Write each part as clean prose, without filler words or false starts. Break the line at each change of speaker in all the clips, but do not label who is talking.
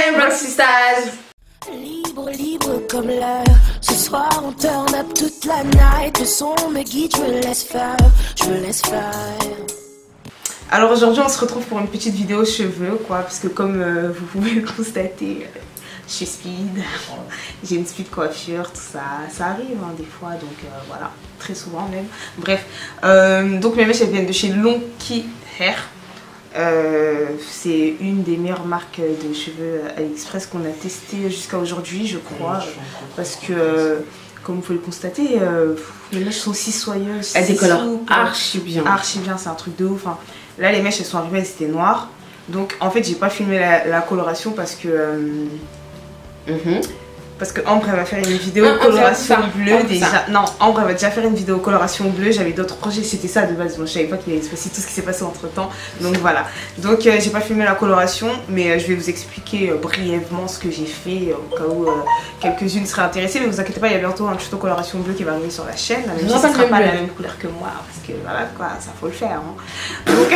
Hi Rocksisters.
Libre, libre comme l'air. Ce soir on turn up toute la night. Le son me guide, je me laisse faire. Je me laisse faire.
Alors aujourd'hui on se retrouve pour une petite vidéo cheveux quoi. Parce que comme vous pouvez le constater, je suis speed. J'ai une speed coiffure, tout ça. Ça arrive hein, des fois donc voilà. Très souvent même. Bref. Donc mes mèches elles viennent de chez Lonky Hair. C'est une des meilleures marques de cheveux AliExpress qu'on a testé jusqu'à aujourd'hui je crois, parce que comme vous pouvez le constater les mèches sont si soyeuses,
elles décolorent archi bien,
c'est un truc de ouf hein. Là les mèches elles sont arrivées, elles étaient noires donc en fait j'ai pas filmé la coloration parce que parce que Ambre elle va faire une vidéo coloration bleue déjà. Non, Ambre elle va déjà faire une vidéo coloration bleue. J'avais d'autres projets, c'était ça de base. Bon, je savais pas qu'il allait se passer tout ce qui s'est passé entre temps. Donc voilà. Donc j'ai pas filmé la coloration, mais je vais vous expliquer brièvement ce que j'ai fait au cas où quelques-unes seraient intéressées. Mais vous inquiétez pas, il y a bientôt un tuto coloration bleue qui va arriver sur la chaîne. Même si ce sera pas la même couleur que moi, parce que voilà quoi, ça faut le faire. Hein. Donc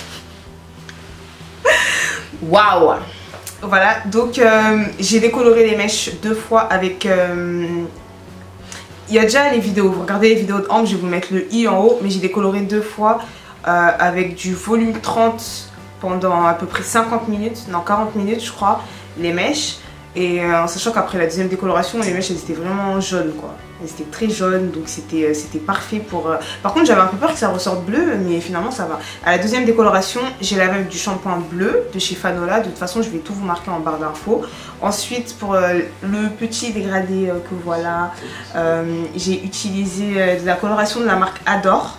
waouh. Voilà, donc j'ai décoloré les mèches 2 fois avec... Il y a déjà les vidéos, vous regardez les vidéos de Ambre, je vais vous mettre le i en haut. Mais j'ai décoloré 2 fois avec du volume 30 pendant à peu près 50 minutes, non 40 minutes je crois, les mèches. Et en sachant qu'après la deuxième décoloration, les mèches elles étaient vraiment jaunes quoi. Elles étaient très jaunes donc c'était parfait pour... Par contre j'avais un peu peur que ça ressorte bleu mais finalement ça va. À la deuxième décoloration, j'ai lavé avec du shampoing bleu de chez Fanola. De toute façon je vais tout vous marquer en barre d'infos. Ensuite pour le petit dégradé que voilà, j'ai utilisé de la coloration de la marque Adore.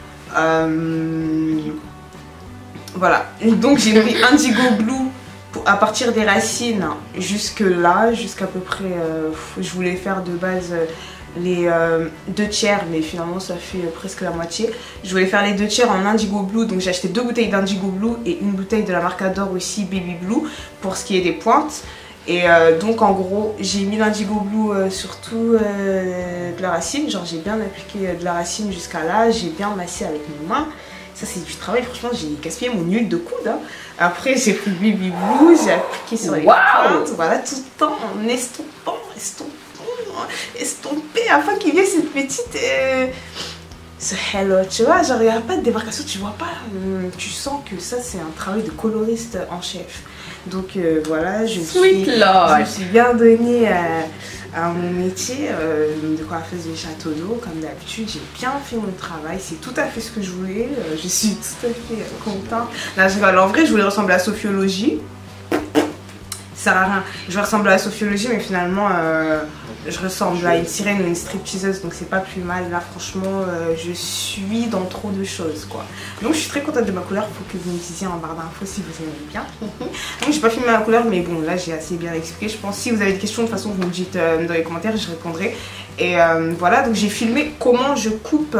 Voilà, donc j'ai pris Indigo Blue à partir des racines jusque là, jusqu'à peu près, je voulais faire de base les 2 tiers mais finalement ça fait presque la moitié. Je voulais faire les 2 tiers en Indigo Blue, donc j'ai acheté 2 bouteilles d'Indigo Blue et une bouteille de la marque Adore aussi Baby Blue pour ce qui est des pointes. Et donc en gros j'ai mis l'Indigo Blue sur tout de la racine, genre j'ai bien appliqué de la racine jusqu'à là, j'ai bien massé avec mes mains. Ça c'est du travail, franchement j'ai gaspillé mon huile de coude hein. Après j'ai pris Baby Blue, j'ai appliqué sur les pointes, voilà, tout le temps en estompé afin qu'il y ait cette petite ce hello, tu vois, genre il n'y a pas de démarcation, tu vois pas, tu sens que ça c'est un travail de coloriste en chef. Donc voilà, je me suis bien donnée à mon métier de coiffeuse de château d'eau. Comme d'habitude, j'ai bien fait mon travail, c'est tout à fait ce que je voulais, je suis tout à fait contente. Là, en vrai, je voulais ressembler à Sophiologie. Ça sert à rien, je vais ressembler à Sophiologie, mais finalement je ressemble à une sirène ou une stripteaseuse, donc c'est pas plus mal. Là franchement je suis dans trop de choses quoi. Donc je suis très contente de ma couleur, faut que vous me disiez en barre d'infos si vous aimez bien. Donc j'ai pas filmé ma couleur mais bon là j'ai assez bien expliqué je pense. Si vous avez des questions de toute façon vous me dites dans les commentaires, je répondrai. Et voilà, donc j'ai filmé comment je coupe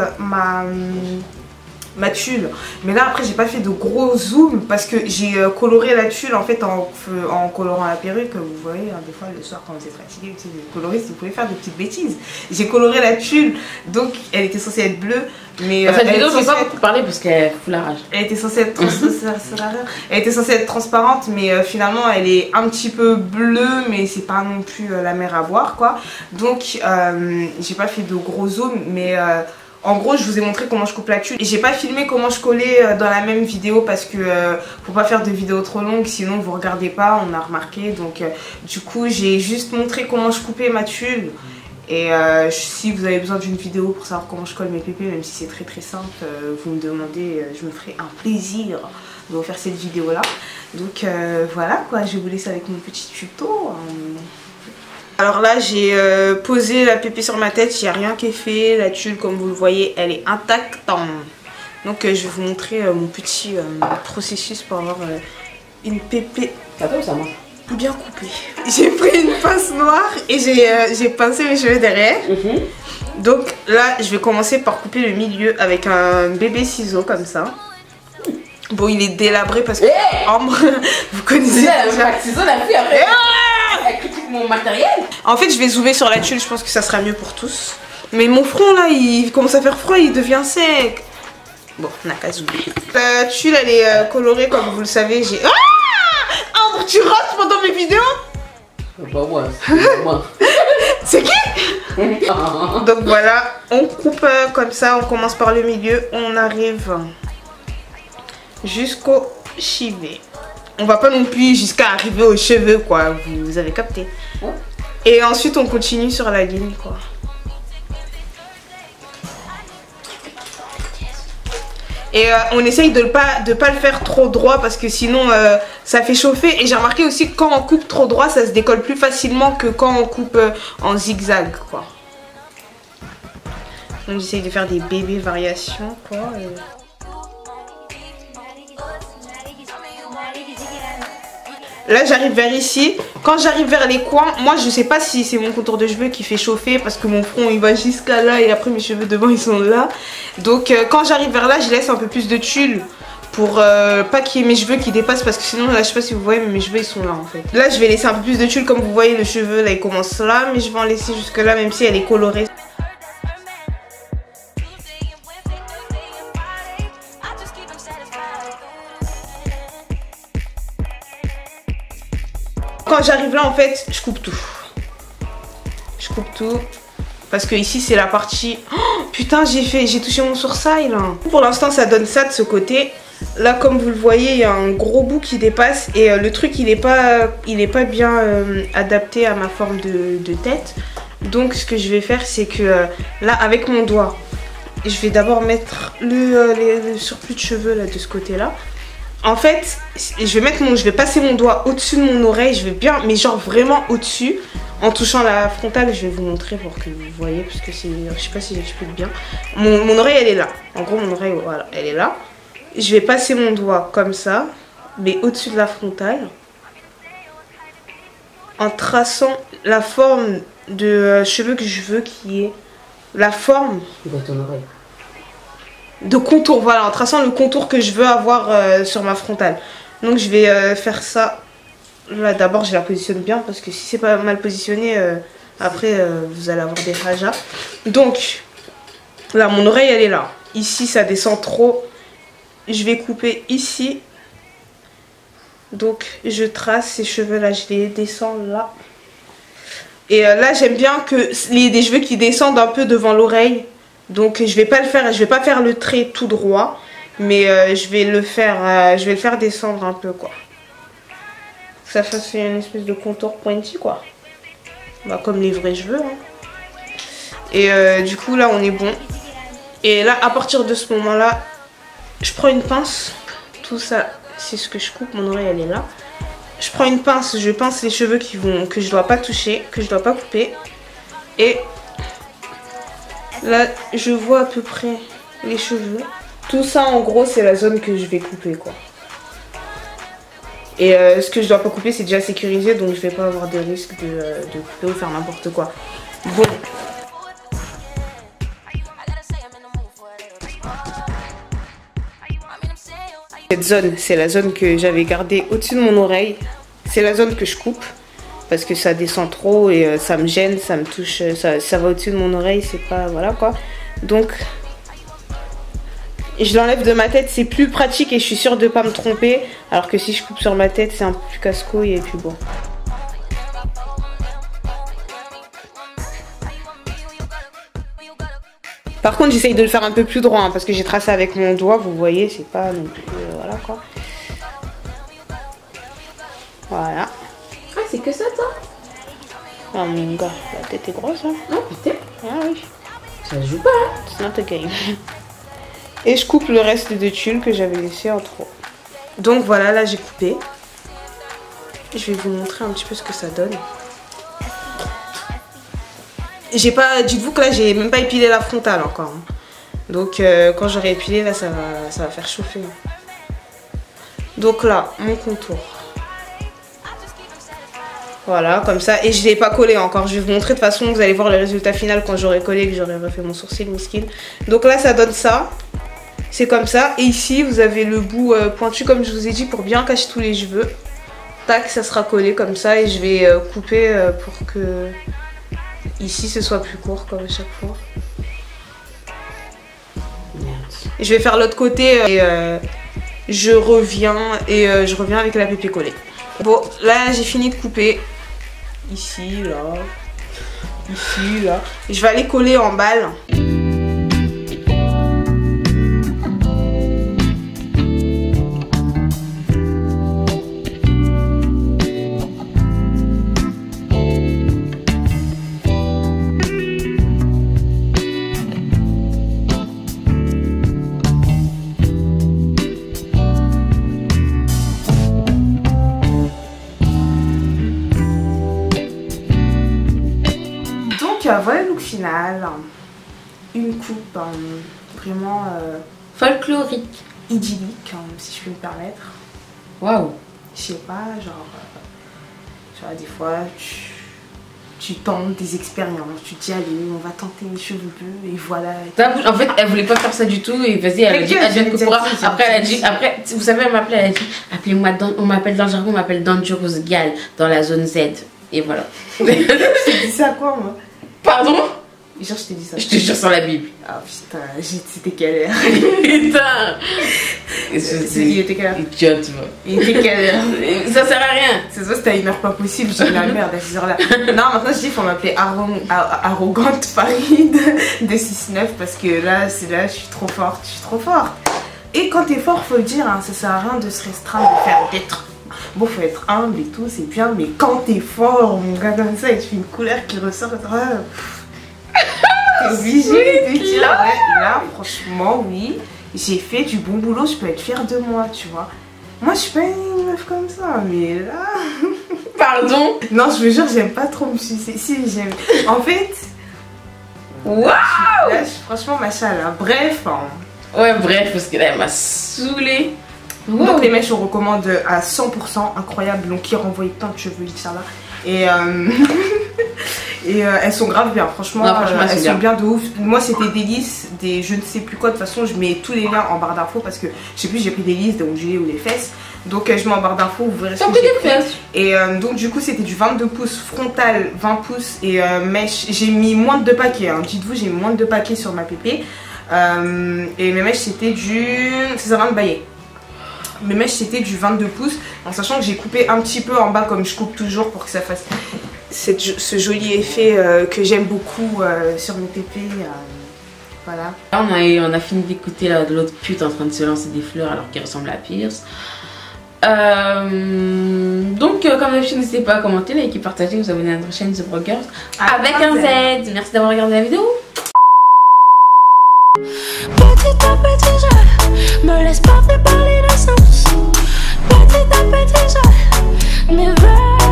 ma tulle, mais là après j'ai pas fait de gros zoom parce que j'ai coloré la tulle en fait en colorant la perruque. Vous voyez hein, des fois le soir quand vous êtes fatigué, tu sais, les coloristes vous pouvez faire des petites bêtises. J'ai coloré la tulle donc elle était censée être bleue mais
cette vidéo je ne vais pas beaucoup parler parce qu'elle fout la rage.
Elle était censée être elle était censée être transparente mais finalement elle est un petit peu bleue mais c'est pas non plus la mer à boire quoi. Donc j'ai pas fait de gros zoom mais en gros je vous ai montré comment je coupe la tulle et j'ai pas filmé comment je collais dans la même vidéo parce que faut pas faire de vidéo trop longue sinon vous regardez pas, on a remarqué. Donc du coup j'ai juste montré comment je coupais ma tulle. Et si vous avez besoin d'une vidéo pour savoir comment je colle mes pépés, même si c'est très très simple, vous me demandez, je me ferai un plaisir de vous faire cette vidéo là. Donc voilà quoi, je vais vous laisser avec mon petit tuto. Alors là j'ai posé la pépé sur ma tête, il n'y a rien qui est fait, la tulle comme vous le voyez elle est intacte. Donc je vais vous montrer mon petit processus pour avoir une pépé bien coupée. J'ai pris une pince noire et j'ai pincé mes cheveux derrière. Donc là je vais commencer par couper le milieu avec un bébé ciseau comme ça. Bon il est délabré parce que Ambre, vous connaissez déjà.
Ciseau la fille après. Elle critique mon matériel.
En fait je vais zoomer sur la tulle, je pense que ça sera mieux pour tous. Mais mon front là il commence à faire froid, il devient sec. Bon on n'a qu'à zoomer. La tulle elle est colorée comme vous le savez. J'ai... Ah genre tu rates pendant mes vidéos?
Bah ouais, c'est moi.
C'est qui? Donc voilà, on coupe comme ça, on commence par le milieu, on arrive jusqu'au chivet. On va pas non plus jusqu'à arriver aux cheveux quoi, vous avez capté. Et ensuite on continue sur la ligne quoi. Et on essaye de pas le faire trop droit parce que sinon ça fait chauffer. Et j'ai remarqué aussi que quand on coupe trop droit, ça se décolle plus facilement que quand on coupe en zigzag quoi. Donc j'essaye de faire des bébés variations quoi. Là j'arrive vers ici. Quand j'arrive vers les coins, moi je sais pas si c'est mon contour de cheveux qui fait chauffer parce que mon front il va jusqu'à là et après mes cheveux devant ils sont là. Donc quand j'arrive vers là je laisse un peu plus de tulle pour pas qu'il y ait mes cheveux qui dépassent parce que sinon là je sais pas si vous voyez mais mes cheveux ils sont là en fait. Là je vais laisser un peu plus de tulle comme vous voyez le cheveu là il commence là mais je vais en laisser jusque là même si elle est colorée. Quand j'arrive là en fait je coupe tout. Je coupe tout. Parce que ici c'est la partie... Oh, putain j'ai touché mon sourcil là. Pour l'instant ça donne ça de ce côté. Là comme vous le voyez il y a un gros bout qui dépasse. Et le truc il est pas bien adapté à ma forme de tête. Donc ce que je vais faire c'est que là avec mon doigt je vais d'abord mettre le surplus de cheveux là de ce côté là. En fait, je vais passer mon doigt au-dessus de mon oreille, je vais bien, mais genre vraiment au-dessus, en touchant la frontale, je vais vous montrer pour que vous voyez, parce que c'est, je sais pas si j'explique bien. Mon oreille, elle est là. En gros, mon oreille, voilà, elle est là. Je vais passer mon doigt comme ça, mais au-dessus de la frontale, en traçant la forme de cheveux que je veux qui est la forme
Dans ton oreille.
De contour, voilà, en traçant le contour que je veux avoir sur ma frontale. Donc je vais faire ça. Là d'abord je la positionne bien parce que si c'est pas mal positionné, après vous allez avoir des rajas. Donc là mon oreille elle est là. Ici ça descend trop. Je vais couper ici. Donc je trace ces cheveux là, je les descends là. Et là j'aime bien que des cheveux qui descendent un peu devant l'oreille. Donc je vais pas faire le trait tout droit, mais je vais le faire descendre un peu quoi. Ça fasse une espèce de contour pointu quoi. Bah, comme les vrais cheveux. Hein. Et du coup là on est bon. Et là à partir de ce moment là, je prends une pince. Tout ça c'est ce que je coupe, mon oreille elle est là. Je prends une pince, je pince les cheveux que je dois pas toucher, que je dois pas couper. Et là, je vois à peu près les cheveux. Tout ça, en gros, c'est la zone que je vais couper, quoi. Et ce que je dois pas couper, c'est déjà sécurisé, donc je vais pas avoir de risque de couper ou faire n'importe quoi. Bon. Cette zone, c'est la zone que j'avais gardée au-dessus de mon oreille. C'est la zone que je coupe. Parce que ça descend trop et ça me gêne, ça me touche, ça va au-dessus de mon oreille, c'est pas... Voilà quoi. Donc, je l'enlève de ma tête, c'est plus pratique et je suis sûre de pas me tromper. Alors que si je coupe sur ma tête, c'est un peu plus casse-couille et puis bon. Par contre, j'essaye de le faire un peu plus droit hein, parce que j'ai tracé avec mon doigt, vous voyez, c'est pas non plus... voilà quoi. Voilà.
Ah, c'est que ça, toi?
Ah, mon gars, la tête est grosse, hein?
Non, putain.
Ah oui.
Ça joue pas, hein?
C'est not a game. Et je coupe le reste de tulle que j'avais laissé en trop. Donc voilà, là j'ai coupé. Je vais vous montrer un petit peu ce que ça donne. J'ai pas... Dites-vous que là, j'ai même pas épilé la frontale encore. Hein. Donc quand j'aurai épilé, là, ça va faire chauffer. Donc là, mon contour. Voilà, comme ça. Et je ne l'ai pas collé encore. Je vais vous montrer de toute façon. Vous allez voir le résultat final quand j'aurai collé et que j'aurai refait mon sourcil, miskin. Donc là, ça donne ça. C'est comme ça. Et ici, vous avez le bout pointu, comme je vous ai dit, pour bien cacher tous les cheveux. Tac, ça sera collé comme ça. Et je vais couper pour que ici, ce soit plus court, comme à chaque fois. Et je vais faire l'autre côté. Et je reviens avec la pépé collée. Bon, là j'ai fini de couper. Ici, là. Ici, là. Je vais aller coller en balle. Voilà le look final. Une coupe vraiment
folklorique,
idyllique, si je peux me permettre.
Waouh.
Je sais pas, genre des fois tu tentes des expériences, tu te dis allez on va tenter les cheveux bleus et voilà.
En fait elle voulait pas faire ça du tout et vas-y elle a dit advienne que pourra. Après elle a dit, après vous savez elle m'appelait, elle a dit appelez-moi, on m'appelle dans le jargon, on m'appelle Dangerous Gal dans la zone Z et voilà.
Je t'ai dit ça quoi moi?
Pardon?
Genre je t'ai dit ça.
Je te jure sur la Bible.
Ah putain, c'était quelle heure?
Putain.
Il était quelle heure?
Idiote, moi.
Il était quelle heure?
Ça sert à rien.
C'est ça, c'était à une heure pas possible, j'ai la merde à ces heures-là. Non, maintenant je dis qu'il faut m'appeler Arrogante Farid de 6-9 parce que là, je suis trop forte, je suis trop forte. Et quand t'es fort, faut le dire, hein, ça sert à rien de se restreindre, de faire d'être. Bon, faut être humble et tout, c'est bien, mais quand t'es fort, mon gars comme ça, et tu fais une couleur qui ressort, t'es obligé de dire, ouais, là, franchement, oui, j'ai fait du bon boulot, je peux être fière de moi, tu vois. Moi, je suis pas une meuf comme ça, mais là...
Pardon?
Non, je vous jure, j'aime pas trop me sucer. Si, j'aime... En fait...
Waouh!
Là, franchement, machin, là. Bref...
Ouais, bref, parce que là, elle m'a saoulée.
Wow. Donc les mèches on recommande à 100%, incroyable, donc qui renvoie plein de cheveux, Inch'Allah. Et, et elles sont grave bien, franchement,
non, franchement
elles sont bien de ouf. Moi c'était des listes, des je ne sais plus quoi, de toute façon je mets tous les liens en barre d'infos parce que je sais plus, j'ai pris des listes donc j'ai ou les fesses. Donc je mets en barre d'infos, vous verrez ce que j'ai pris. Et donc du coup c'était du 22 pouces frontal, 20 pouces et mèche, j'ai mis moins de 2 paquets, hein. Dites-vous j'ai mis moins de 2 paquets sur ma pépé. Et mes mèches c'était du Césarine Baillet. Mes mèches c'était du 22 pouces en sachant que j'ai coupé un petit peu en bas comme je coupe toujours pour que ça fasse ce joli effet que j'aime beaucoup sur mes pépés. Voilà.
Là, on a fini d'écouter l'autre pute en train de se lancer des fleurs alors qu'il ressemble à Pierce. Donc comme d'habitude n'hésitez pas à commenter, liker, partager, vous abonner à notre chaîne The Broke Girls avec un Z. Merci d'avoir regardé la vidéo.
Petit à petit je me laisse pas parler d'essence. Petit à petit je m'éveille.